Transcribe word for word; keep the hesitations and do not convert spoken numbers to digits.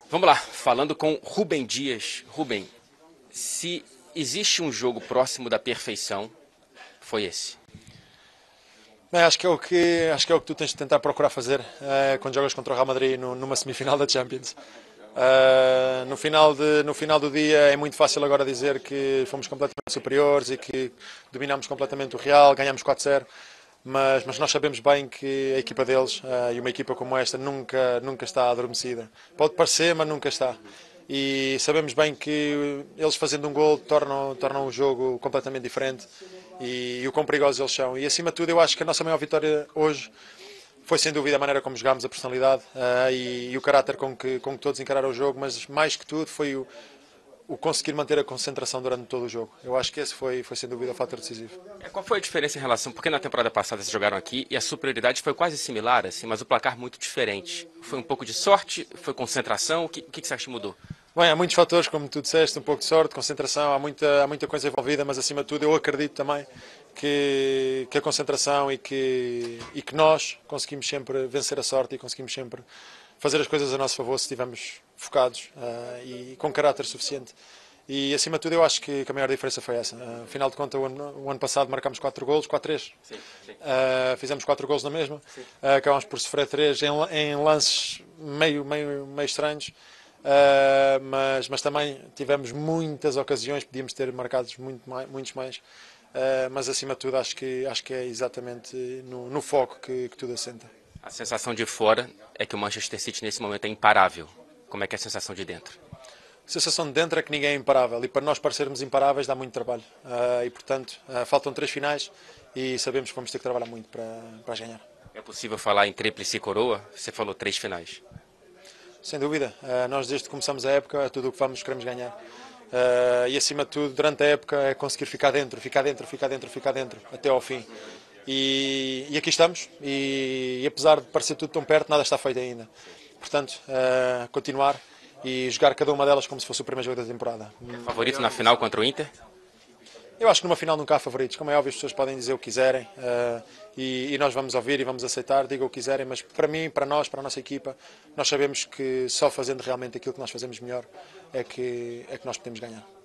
Vamos lá, falando com Rubem Dias. Rubem, se existe um jogo próximo da perfeição, foi esse. Bem, acho que é o que acho que é o que tu tens de tentar procurar fazer eh, quando jogas contra o Real Madrid no- numa semifinal da Champions. Eh, no final de, no final do dia é muito fácil agora dizer que fomos completamente superiores e que dominámos completamente o Real, ganhámos quatro a zero, mas, mas nós sabemos bem que a equipa deles eh, e uma equipa como esta nunca, nunca está adormecida. Pode parecer, mas nunca está. E sabemos bem que eles fazendo um gol tornam, tornam o jogo completamente diferente e, e o quão perigosos eles são. E acima de tudo eu acho que a nossa maior vitória hoje foi sem dúvida a maneira como jogámos, a personalidade uh, e, e o caráter com que, com que todos encararam o jogo, mas mais que tudo foi o, o conseguir manter a concentração durante todo o jogo. Eu acho que esse foi, foi sem dúvida o fator decisivo. É, Qual foi a diferença em relação, porque na temporada passada vocês jogaram aqui e a superioridade foi quase similar, assim, mas o placar muito diferente. Foi um pouco de sorte, foi concentração, o que, o que você acha que mudou? Bem, há muitos fatores, como tu disseste, um pouco de sorte, concentração, há muita, há muita coisa envolvida, mas acima de tudo eu acredito também que, que a concentração e que, e que nós conseguimos sempre vencer a sorte e conseguimos sempre fazer as coisas a nosso favor se estivermos focados uh, e com caráter suficiente. E acima de tudo eu acho que, que a maior diferença foi essa. Uh, afinal de contas, o ano, o ano passado marcámos quatro golos, quatro a três. Sim, sim. Uh, fizemos quatro golos na mesma, uh, acabámos por sofrer três em, em lances meio, meio, meio estranhos. Uh, mas, mas também tivemos muitas ocasiões, podíamos ter marcado muito mais, muitos mais, uh, mas acima de tudo acho que, acho que é exatamente no, no foco que, que tudo assenta. A sensação de fora é que o Manchester City nesse momento é imparável. Como é que é a sensação de dentro? A sensação de dentro é que ninguém é imparável e para nós parecermos imparáveis dá muito trabalho uh, e portanto uh, faltam três finais e sabemos que vamos ter que trabalhar muito para, para as ganhar. É possível falar em tríplice coroa? Você falou três finais. Sem dúvida, uh, nós desde que começamos a época, tudo o que vamos queremos ganhar. Uh, e acima de tudo, durante a época, é conseguir ficar dentro, ficar dentro, ficar dentro, ficar dentro, até ao fim. E, e aqui estamos, e, e apesar de parecer tudo tão perto, nada está feito ainda. Portanto, uh, continuar e jogar cada uma delas como se fosse o primeiro jogo da temporada. É favorito na final contra o Inter? Eu acho que numa final nunca há favoritos. Como é óbvio, as pessoas podem dizer o que quiserem uh, e, e nós vamos ouvir e vamos aceitar, digam o que quiserem, mas para mim, para nós, para a nossa equipa, nós sabemos que só fazendo realmente aquilo que nós fazemos melhor é que, é que nós podemos ganhar.